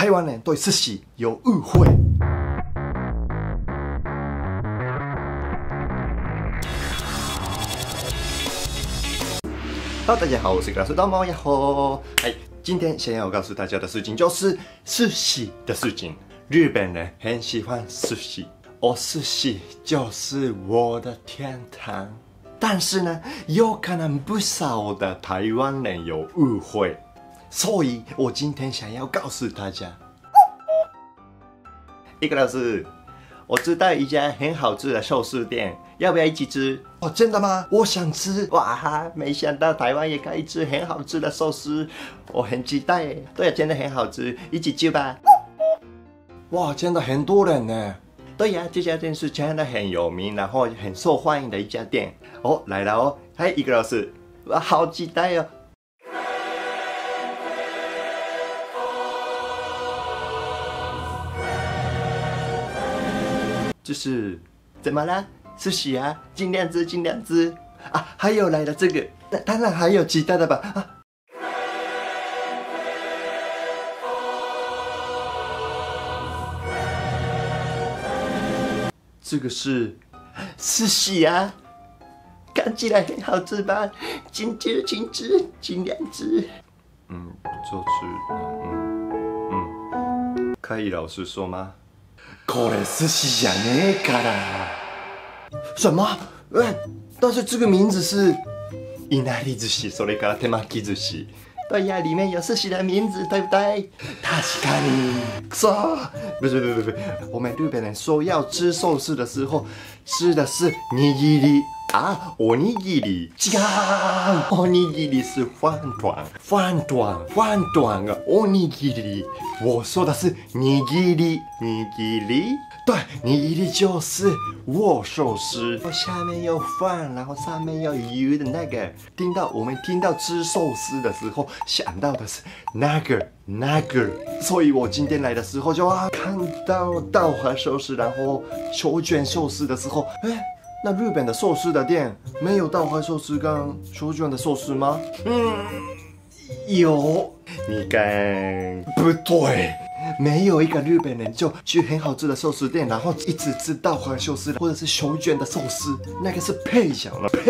台湾人对寿司有误会。Hello， 大家好，我是格老师刀猫呀吼。今天想要告诉大家的事情就是寿司的事情。日本人很喜欢寿司，寿司就是我的天堂。但是呢，有可能不少的台湾人有误会，所以我今天想要告诉大家，一个老师，我知道一家很好吃的寿司店，要不要一起吃？哦，真的吗？我想吃！哇哈，没想到台湾也可以吃很好吃的寿司，我很期待耶。对啊，真的很好吃，一起吃吧。哇，真的很多人呢。对呀，这家店是真的很有名，然后很受欢迎的一家店。哦，来了哦！嗨，一个老师，我好期待哦。就是怎么啦？寿司啊，尽量吃，尽量吃啊！还有来了这个，当然还有其他的吧啊！这个是寿司啊，看起来很好吃吧？请吃，请吃，尽量吃。可以老实说吗？これ寿司じゃねえから。什么？但是这个名字是いなり寿司，それから手巻き寿司。对呀，里面有寿司的名字，对不对？確かに。错，不是，我们日本人说要吃寿司的时候，吃的是にぎり啊，おにぎり。違う，おにぎり是饭团啊，おにぎり。我说的是にぎり。对，にぎり就是握寿司，下面有饭，然后上面有鱼的那个。我们听到吃寿司的时候，想到的是那个。所以我今天来的时候就看到稻荷寿司，然后手卷寿司的时候，那日本的寿司的店没有稻荷寿司跟手卷的寿司吗？有，你看不对。没有一个日本人就去很好吃的寿司店，然后一直吃稻荷寿司或者是手卷的寿司，那个是配角。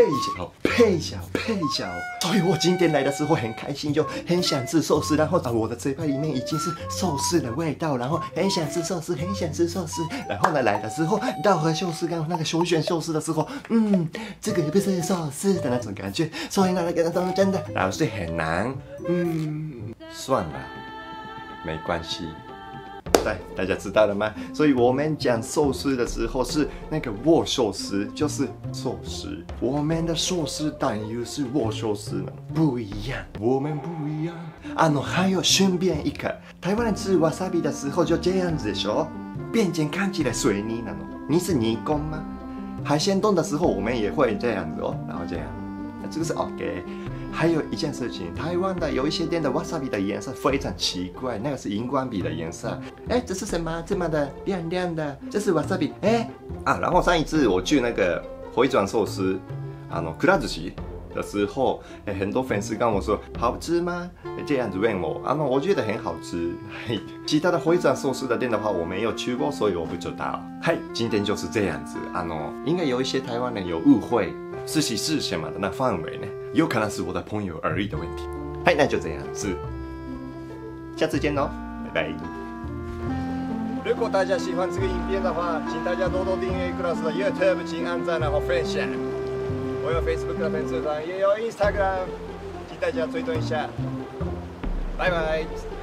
所以我今天来的时候很开心，就很想吃寿司，然后我的嘴巴里面已经是寿司的味道，然后很想吃寿司，然后呢来的时候稻荷寿司跟那个手卷寿司的时候，这个也不是寿司的那种感觉，所以那个东西真的老是很难，算了，没关系。对，大家知道了吗？所以我们讲寿司的时候是那个握寿司，就是寿司。我们的寿司等于是握寿司呢，不一样，我们不一样。还有顺便一个，台湾人吃 wasabi 的时候就这样子说，变成看起来水泥那种。你是泥工吗？海鲜冻的时候我们也会这样子哦，然后这样，这个是 OK。还有一件事情，台湾的有一些店的 wasabi 的颜色非常奇怪，那个是荧光笔的颜色。这是什么？这么的亮亮的？这是 wasabi。然后上一次我去那个回转寿司，くら寿司的时候，很多粉丝跟我说好吃吗？这样子问我，我觉得很好吃。其他的回转寿司的店的话，我没有去过，所以我不知道。今天就是这样子。应该有一些台湾人有误会。寿司是什么的那范围呢？有可能是我的朋友而已的问题。那就这样子，下次见喽，拜拜。如果大家喜欢这个影片的话，请大家多多订阅格老师的 YouTube， 请按赞然后分享。我有 Facebook 的粉丝团，也有 Instagram， 请大家追踪一下。拜拜。